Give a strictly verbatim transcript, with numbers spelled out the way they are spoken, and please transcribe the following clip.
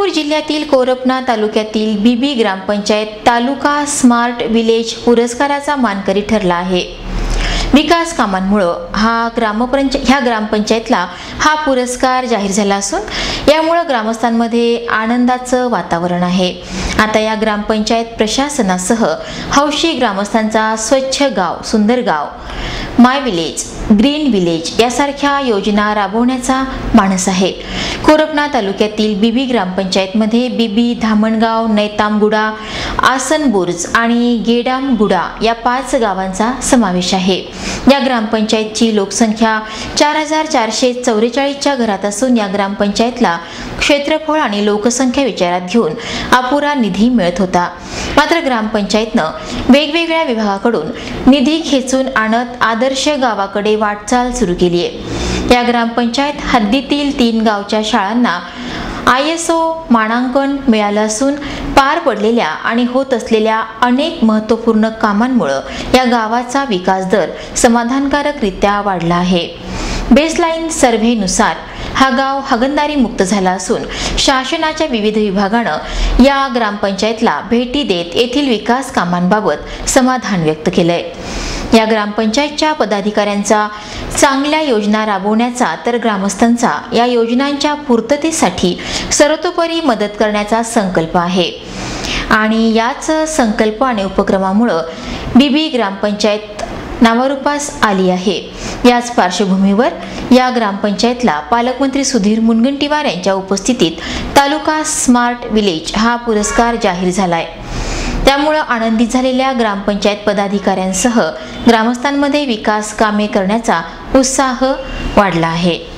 जिल्ह्यातील कोरपना तालुक्यातील बीबी ग्रामपंचायत तालुका स्मार्ट विलेज पुरस्काराचा मानकरी ठरला आहे। विकास कामांमुळे हा ग्रामपंचायत ह्या ग्रामपंचायतला हा पुरस्कार जाहीर झाला असून यामुळे ग्रामस्थांमध्ये आनंदाचं वातावरण आहे। आता या ग्रामपंचायत प्रशासनासह हौशी ग्रामस्थांचा स्वच्छ गाव, सुंदर गाव, माय विलेज, ग्रीन विलेज यासारख्या योजना राबवण्याचा मानस आहे। कोरपना तालुक्यातील बीबी ग्रामपंचायतमध्ये बीबी, धामणगाव, नैतामगुडा, आसनबुर्ज आणि गेडामगुडा या पाच गावांचा समावेश आहे। या ग्रामपंचायतची लोकसंख्या चार हजार चारशे चौवेचाळीसच्या घरात असून या ग्रामपंचायतला क्षेत्रफळ आणि लोकसंख्या विचारात घेऊन अपुरा निधी मिळत होता। मात्र ग्रामपंचायतनं वेगवेगळ्या विभागाकडून निधी खेचून आणत आदर्श गावाकडे वाटचाल सुरू केली आहे। या ग्रामपंचायत हद्दीतील तीन गावच्या शाळांना आय एस ओ मानांकन मिळालं असून पार पडलेल्या आणि होत असलेल्या अनेक महत्त्वपूर्ण कामांमुळे या गावाचा विकास दर समाधानकारकरित्या वाढला आहे। बेसलाईन सर्व्हेनुसार हा गाव हागणदारी मुक्त झाला असून शासनाच्या विविध विभागानं या ग्रामपंचायतला भेटी देत येथील विकास कामांबाबत समाधान व्यक्त केलंय। या ग्रामपंचायतच्या पदाधिकाऱ्यांचा चांगल्या योजना राबवण्याचा तर ग्रामस्थांचा या योजनांच्या पूर्ततेसाठी सर्वतोपरी मदत करण्याचा संकल्प आहे आणि याच संकल्प आणि उपक्रमामुळे बीबी ग्रामपंचायत नावारूपास आली आहे। याच पार्श्वभूमीवर या ग्रामपंचायतला पालकमंत्री सुधीर मुनगंटीवार यांच्या उपस्थितीत तालुका स्मार्ट विलेज हा पुरस्कार जाहीर झालाय। त्यामुळे आनंदित झालेल्या ग्रामपंचायत पदाधिकाऱ्यांसह ग्रामस्थांमध्ये विकास कामे करण्याचा उत्साह वाढला आहे।